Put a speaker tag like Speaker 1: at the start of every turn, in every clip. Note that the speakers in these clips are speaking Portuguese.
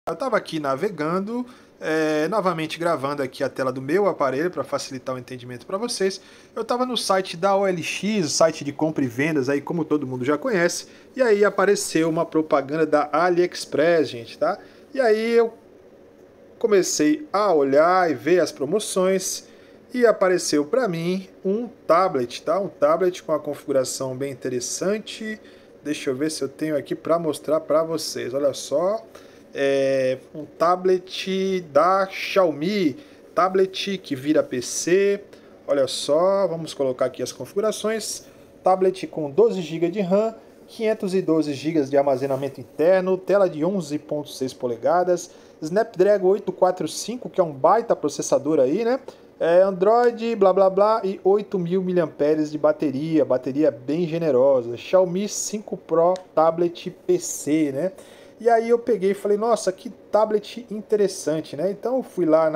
Speaker 1: Eu estava aqui navegando, novamente gravando aqui a tela do meu aparelho para facilitar o entendimento para vocês. Eu estava no site da OLX, site de compra e vendas, aí como todo mundo já conhece, e aí apareceu uma propaganda da AliExpress, gente, tá? E aí eu comecei a olhar e ver as promoções e apareceu para mim um tablet, tá? Um tablet com uma configuração bem interessante. Deixa eu ver se eu tenho aqui para mostrar para vocês. Olha só, um tablet da Xiaomi, tablet que vira PC. Olha só, vamos colocar aqui as configurações. Tablet com 12 GB de RAM, 512 GB de armazenamento interno, tela de 11,6 polegadas, Snapdragon 845, que é um baita processador aí, né? Android, blá blá blá, e 8.000 mAh de bateria, bateria bem generosa. Xiaomi 5 Pro Tablet PC, né? E aí eu peguei e falei, nossa, que tablet interessante, né? Então eu fui lá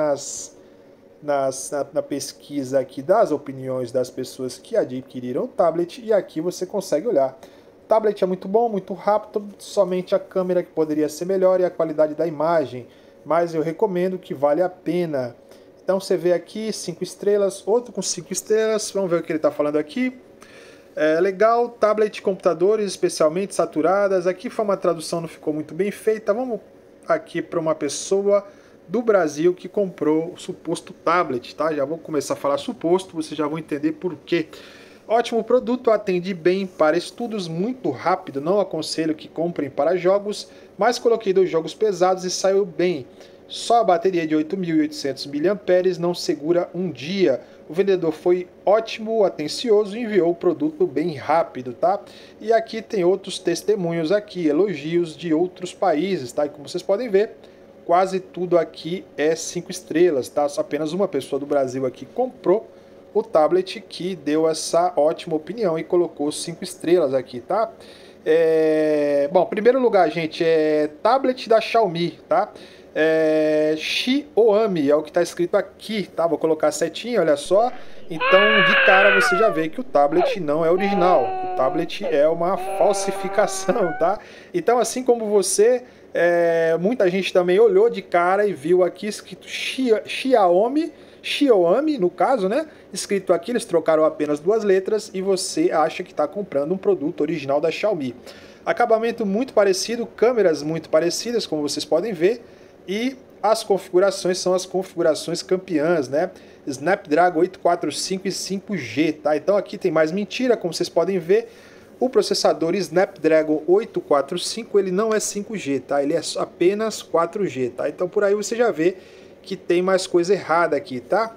Speaker 1: na pesquisa aqui das opiniões das pessoas que adquiriram o tablet e aqui você consegue olhar. O tablet é muito bom, muito rápido, somente a câmera que poderia ser melhor e a qualidade da imagem, mas eu recomendo que vale a pena. Então você vê aqui 5 estrelas, outro com 5 estrelas, vamos ver o que ele está falando aqui. Legal, tablet computadores especialmente saturadas. Aqui foi uma tradução, não ficou muito bem feita. Vamos aqui para uma pessoa do Brasil que comprou o suposto tablet, tá? Já vou começar a falar suposto, vocês já vão entender por quê. Ótimo produto, atende bem para estudos, muito rápido, não aconselho que comprem para jogos, mas coloquei 2 jogos pesados e saiu bem. Só a bateria de 8.800 mAh não segura um dia. O vendedor foi ótimo, atencioso e enviou o produto bem rápido, tá? E aqui tem outros testemunhos aqui, elogios de outros países, tá? E como vocês podem ver, quase tudo aqui é 5 estrelas, tá? Só apenas uma pessoa do Brasil aqui comprou o tablet que deu essa ótima opinião e colocou 5 estrelas aqui, tá? Bom, em primeiro lugar, gente, é tablet da Xiaomi, tá? Xiaomi é o que está escrito aqui, tá? Vou colocar a setinha, olha só. Então, de cara, você já vê que o tablet não é original. O tablet é uma falsificação, tá? Então, assim como você, muita gente também olhou de cara e viu aqui escrito Xiaomi, no caso, né? Escrito aqui, eles trocaram apenas 2 letras e você acha que está comprando um produto original da Xiaomi. Acabamento muito parecido, câmeras muito parecidas, como vocês podem ver. E as configurações são as configurações campeãs, né? Snapdragon 845 e 5G, tá? Então aqui tem mais mentira, como vocês podem ver. O processador Snapdragon 845, ele não é 5G, tá? Ele é apenas 4G, tá? Então por aí você já vê que tem mais coisa errada aqui, tá?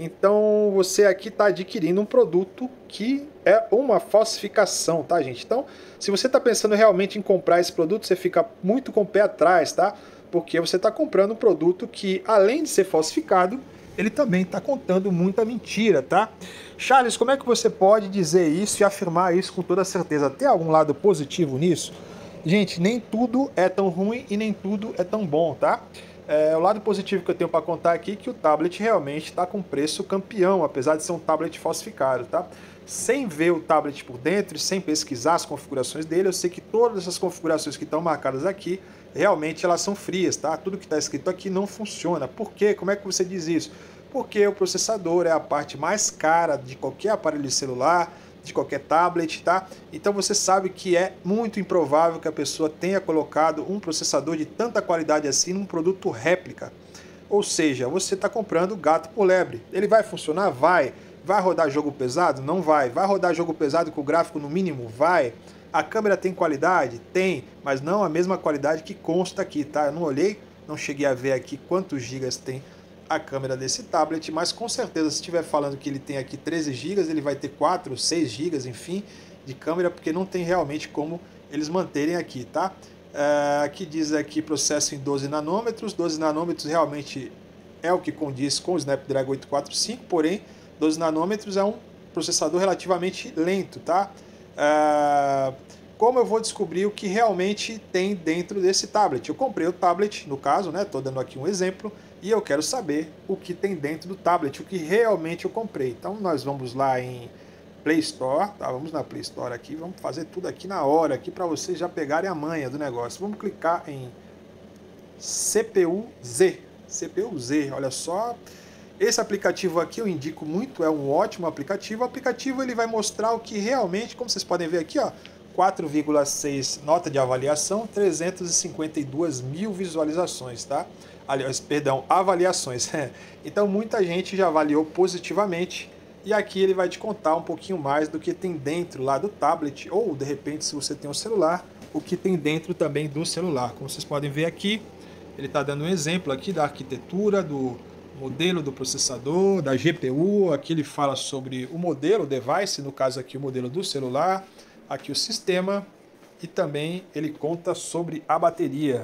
Speaker 1: Então você aqui está adquirindo um produto que é uma falsificação, tá, gente? Então, se você está pensando realmente em comprar esse produto, você fica muito com o pé atrás, tá? Porque você está comprando um produto que, além de ser falsificado, ele também está contando muita mentira, tá? Charles, como é que você pode dizer isso e afirmar isso com toda certeza? Tem algum lado positivo nisso? Gente, nem tudo é tão ruim e nem tudo é tão bom, tá? O lado positivo que eu tenho para contar aqui é que o tablet realmente está com preço campeão, apesar de ser um tablet falsificado, tá? Sem ver o tablet por dentro e sem pesquisar as configurações dele, eu sei que todas essas configurações que estão marcadas aqui, realmente elas são frias, tá? Tudo que está escrito aqui não funciona. Por quê? Como é que você diz isso? Porque o processador é a parte mais cara de qualquer aparelho de celular, de qualquer tablet, tá? Então você sabe que é muito improvável que a pessoa tenha colocado um processador de tanta qualidade assim num produto réplica. Ou seja, você está comprando gato por lebre. Ele vai funcionar? Vai. Vai rodar jogo pesado? Não vai. Vai rodar jogo pesado com gráfico no mínimo? Vai. A câmera tem qualidade? Tem, mas não a mesma qualidade que consta aqui, tá? Eu não olhei, não cheguei a ver aqui quantos gigas tem a câmera desse tablet, mas com certeza se estiver falando que ele tem aqui 13 GB, ele vai ter 4, 6 GB, enfim, de câmera, porque não tem realmente como eles manterem aqui, tá? Aqui diz aqui processo em 12 nanômetros, 12 nanômetros realmente é o que condiz com o Snapdragon 845, porém 12 nanômetros é um processador relativamente lento, tá? Como eu vou descobrir o que realmente tem dentro desse tablet? Eu comprei o tablet, no caso, né? Estou dando aqui um exemplo, e eu quero saber o que tem dentro do tablet, o que realmente eu comprei. Então nós vamos lá em Play Store, tá? Vamos na Play Store aqui, vamos fazer tudo aqui na hora, aqui para vocês já pegarem a manha do negócio. Vamos clicar em CPU-Z. CPU-Z, olha só. Esse aplicativo aqui eu indico muito, é um ótimo aplicativo. O aplicativo ele vai mostrar o que realmente, como vocês podem ver aqui, ó, 4,6 nota de avaliação, 352 mil visualizações, tá? Aliás, perdão, avaliações. Então muita gente já avaliou positivamente. E aqui ele vai te contar um pouquinho mais do que tem dentro lá do tablet, ou de repente, se você tem um celular, o que tem dentro também do celular. Como vocês podem ver aqui, ele está dando um exemplo aqui da arquitetura, do modelo do processador, da GPU. Aqui ele fala sobre o modelo, o device, no caso aqui o modelo do celular, aqui o sistema, e também ele conta sobre a bateria.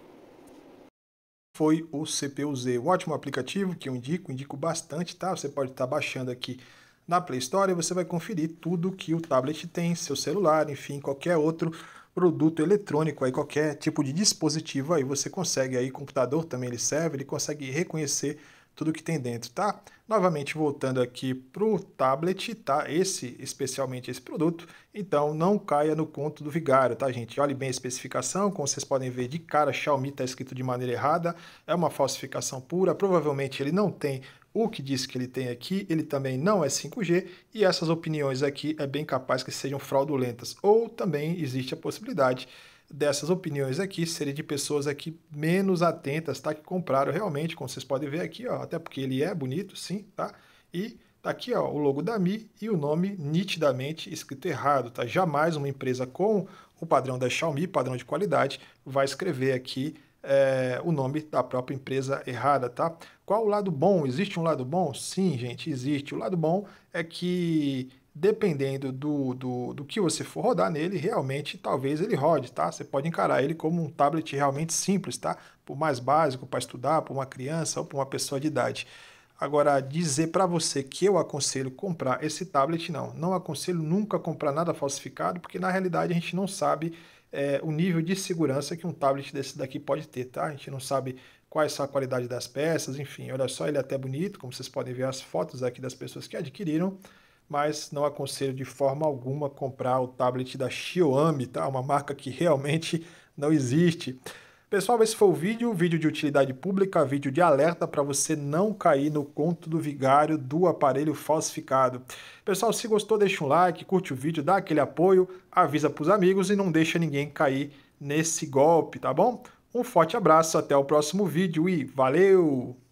Speaker 1: Foi o CPU-Z, um ótimo aplicativo que eu indico bastante, tá? Você pode estar baixando aqui na Play Store e você vai conferir tudo que o tablet tem, seu celular, enfim, qualquer outro produto eletrônico aí, qualquer tipo de dispositivo aí, você consegue aí, computador também ele serve, ele consegue reconhecer tudo que tem dentro, tá? Novamente voltando aqui para o tablet, tá? Especialmente esse produto, então não caia no conto do vigário, tá, gente? Olhe bem a especificação, como vocês podem ver de cara, Xiaomi está escrito de maneira errada, é uma falsificação pura, provavelmente ele não tem o que diz que ele tem aqui, ele também não é 5G, e essas opiniões aqui é bem capaz que sejam fraudulentas, ou também existe a possibilidade dessas opiniões aqui serem de pessoas aqui menos atentas, tá? Que compraram realmente, como vocês podem ver aqui, ó, até porque ele é bonito, sim, tá? E tá aqui, ó, o logo da Mi e o nome nitidamente escrito errado, tá? Jamais uma empresa com o padrão da Xiaomi, padrão de qualidade, vai escrever aqui o nome da própria empresa errada, tá? Qual o lado bom? Existe um lado bom? Sim, gente, existe. O lado bom é que dependendo do que você for rodar nele, realmente talvez ele rode, tá? Você pode encarar ele como um tablet realmente simples, tá? Por mais básico, para estudar, para uma criança ou para uma pessoa de idade. Agora, dizer para você que eu aconselho comprar esse tablet, não. Não aconselho nunca comprar nada falsificado, porque na realidade a gente não sabe o nível de segurança que um tablet desse daqui pode ter, tá? A gente não sabe quais são a qualidade das peças, enfim. Olha só, ele é até bonito, como vocês podem ver as fotos aqui das pessoas que adquiriram, mas não aconselho de forma alguma comprar o tablet da Xiaomi, tá? Uma marca que realmente não existe. Pessoal, esse foi o vídeo de utilidade pública, vídeo de alerta para você não cair no conto do vigário do aparelho falsificado. Pessoal, se gostou, deixa um like, curte o vídeo, dá aquele apoio, avisa para os amigos e não deixa ninguém cair nesse golpe, tá bom? Um forte abraço, até o próximo vídeo e valeu!